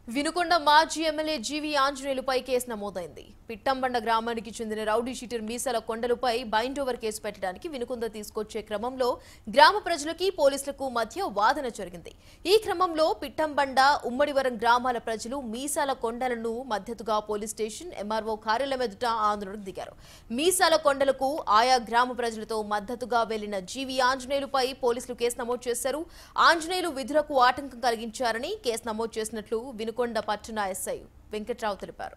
వినుకొండ మాజీ ఎమ్మెల్యే జీవి ఆంజనేయులపై కేసు నమోదైంది. పిట్టంబండ గ్రామానికి చెందిన రౌడీ షీటర్ మీసాల కొండలపై బైండ్ ఓవర్ కేసు పెట్టడానికి వినుకొండ తీసుకొచ్చే క్రమంలో గ్రామ ప్రజలకి పోలీసులకు మధ్య వాదన జరిగింది. ఈ క్రమంలో పిట్టంబండ ఉమ్మడివరం గ్రామాల ప్రజలు మీసాల కొండలను మద్దతుగా పోలీస్ స్టేషన్ ఎంఆర్ఓ కార్యాలయం ఎదుట ఆందోళనకు దిగారు. మీసాల కొండలకు ఆయా గ్రామ ప్రజలతో మద్దతుగా వెళ్లిన జీవి ఆంజనేయులపై పోలీసులు కేసు నమోదు చేశారు. ఆంజనేయులు విధులకు ఆటంకం కలిగించారని కేసు నమోదు చేసినట్లు వినుకొండ పట్టణ ఎస్ఐ వెంకట్రావు తెలిపారు.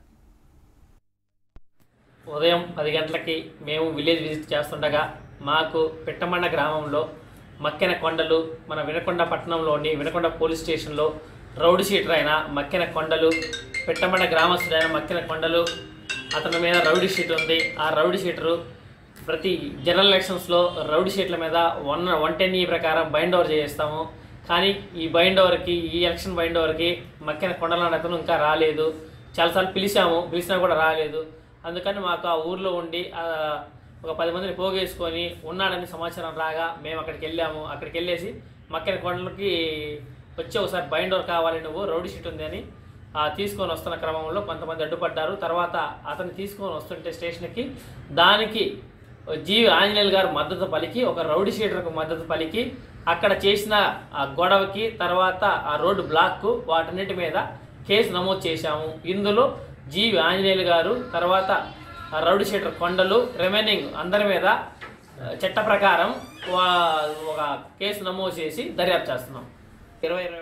ఉదయం 10 గంటలకి మేము విలేజ్ విజిట్ చేస్తుండగా మాకు పిట్టమండ గ్రామంలో మక్కెన కొండలు మన వినుకొండ పట్టణంలోని వినుకొండ పోలీస్ స్టేషన్లో రౌడీ షీటర్ అయిన మక్కెన కొండలు పిట్టమండ గ్రామస్తుడైన మక్కెన కొండలు అతని మీద రౌడీ షీట్ ఉంది. ఆ రౌడీ షీటరు ప్రతి జనరల్ ఎలక్షన్స్లో రౌడీ షీట్ల మీద 110E ప్రకారం బైండ్ ఓవర్ చేస్తాము. కానీ ఈ ఎలక్షన్ బైండ్ ఓవర్కి మక్కెన కొండల అతను ఇంకా రాలేదు. చాలాసార్లు పిలిచినా కూడా రాలేదు. అందుకని మాకు ఆ ఊర్లో ఉండి ఒక 10 మందిని పోగేసుకొని ఉన్నాడని సమాచారం రాగా మేము అక్కడికి వెళ్ళాము. అక్కడికి వెళ్ళేసి మక్కెన కొండలకి వచ్చి ఒకసారి బైండ్ ఓవర్ కావాలి, నువ్వు రౌడీ షీట్ ఉంది అని తీసుకొని వస్తున్న క్రమంలో కొంతమంది అడ్డుపడ్డారు. తర్వాత అతను తీసుకొని వస్తుంటే స్టేషన్కి దానికి జీవి ఆంజనేయులు గారు మద్దతు పలికి ఒక రౌడీ షీటర్కు మద్దతు పలికి అక్కడ చేసిన ఆ గొడవకి తర్వాత ఆ రోడ్డు బ్లాక్కు వాటన్నిటి మీద కేసు నమోదు చేశాము. ఇందులో జీవి ఆంజనేయులు గారు తర్వాత రౌడీ షీటర్ కొండలు రిమైనింగ్ అందరి మీద చట్ట ప్రకారం ఒక కేసు నమోదు చేసి దర్యాప్తు చేస్తున్నాం. 20